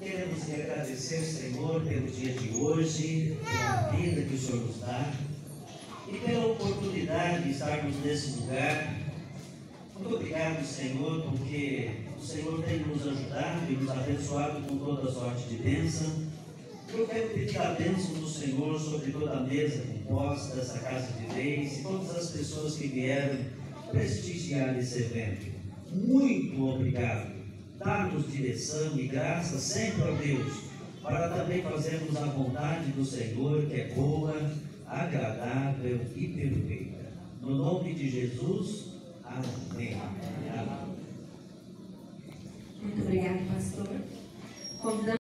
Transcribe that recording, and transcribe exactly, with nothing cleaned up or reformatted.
Queremos lhe agradecer, Senhor, pelo dia de hoje, pela vida que o Senhor nos dá e pela oportunidade de estarmos nesse lugar. Muito obrigado, Senhor, porque o Senhor tem nos ajudado e nos abençoado com toda sorte de bênção. Eu quero pedir a bênção do Senhor sobre toda a mesa composta dessa casa de leis e todas as pessoas que vieram prestigiar esse evento. Muito obrigado. Dá-nos direção e graça sempre a Deus, para também fazermos a vontade do Senhor, que é boa, agradável e perfeita. No nome de Jesus, amém. Amém. Muito obrigado, pastor. Convidamos